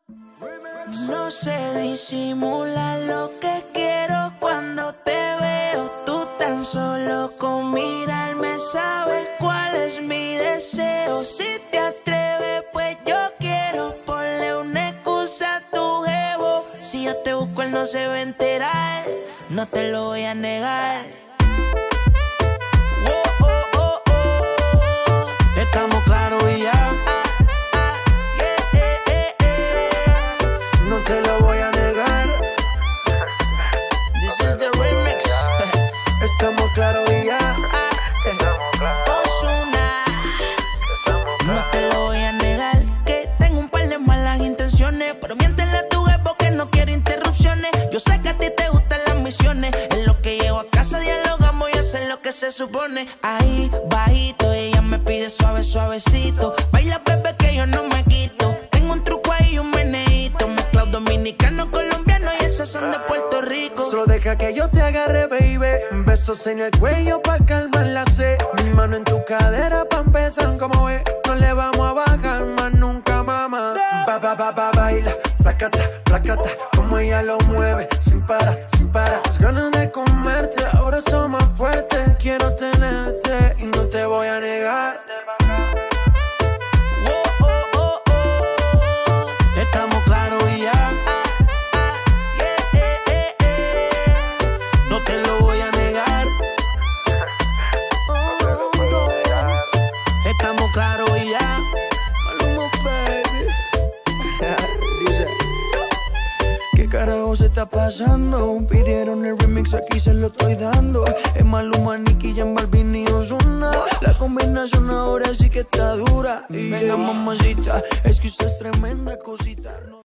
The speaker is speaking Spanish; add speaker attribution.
Speaker 1: No sé disimular lo que quiero cuando te veo. Tú tan solo con mirarme sabes cuál es mi deseo. Si te atreves, pues yo quiero. Ponle una excusa a tu jevo. Si yo te busco, él no se va a enterar. No te lo voy a negar.
Speaker 2: Estamos claros y ya. No te lo voy a negar.
Speaker 1: This is the remix.
Speaker 2: Estamos claros y ya.
Speaker 1: Ozuna. No te lo voy a negar. Que tengo un par de malas intenciones, pero miéntele a tu jefe porque no quiero interrupciones. Yo sé que a ti te gustan las misiones. En lo que llego a casa dialogamos y hacer lo que se supone. Ahí, bajito, ella me pide suave, suavecito. Baila, bebé, que yo no me quito. Tengo un truco ahí, un meneíto. Mezclado dominicano, colombiano y esas son de Puerto Rico.
Speaker 2: Solo deja que yo te agarre, baby. Besos en el cuello pa' calmar la sed. Mi mano en tu cadera pa' empezar, como ves. No le vamos a bajar más nunca, mamá. Baila, placata, placata. Como ella lo mueve, sin parar, sin parar. Las ganas de comerte, ahora son más fuertes. Quiero tenerte y no te voy a negar. Estamos claros y ya. No te lo voy a negar. Estamos claros y ya. Maluma, baby. Dice, ¿qué carajo se está pasando? Pidieron el remix, aquí se lo estoy dando. Es Maluma, Nicky Jam, Balvin y Ozuna. La combinación ahora sí que está dura. Y venga, mamacita, es que usted es tremenda cosita.